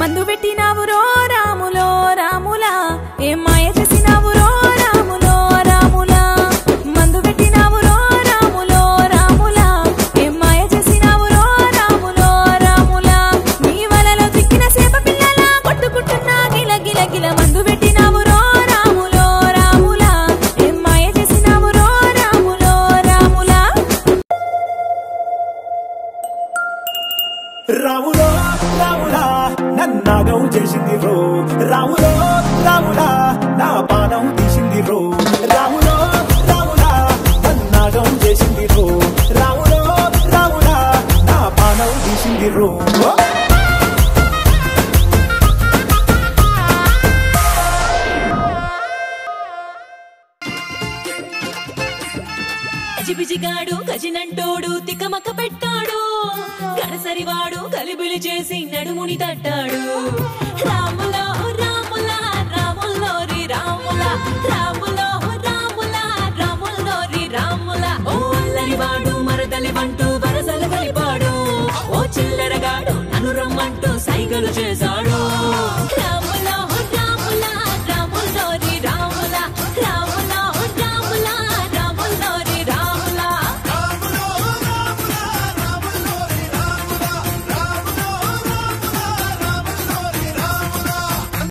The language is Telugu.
మందు పెట్టినావురో రాములో రాములా ఏం మాయ చేసినావురో రాములో రాములా మందు పెట్టినావురో రాములో రాములా ఏం మాయ చేసినావురో రాములో రాములా నీ వలలో చిక్కిన సేప పిల్లలా కొట్టుకుంటున్నా గిల గిల గిల మందు పెట్టినావురో రాములో రాములా ఏం మాయ చేసినావురో రాములో రాములా రాములో రాములా నన్నాగం చేసింది రో రాములో రాములా నా పానం తీసింది రో రాములో రాములా నన్నాగం చేసింది రో రాములో రాములా నా పానం తీసింది రో చిబిజిగాడు గజినంటోడు తికమక పెట్టాడు గడసరివాడు కలిబిలి చేసి నడుముని తట్టాడు రాములో రాములా రాములోరి రాములా రాములో రాములా రాములోరి రాములా ఓ అల్లరివాడు మరదలి వంటూ వరసలు కలిపాడు ఓ చిల్లరగాడు నన్ను రమ్మంటూ సైగలు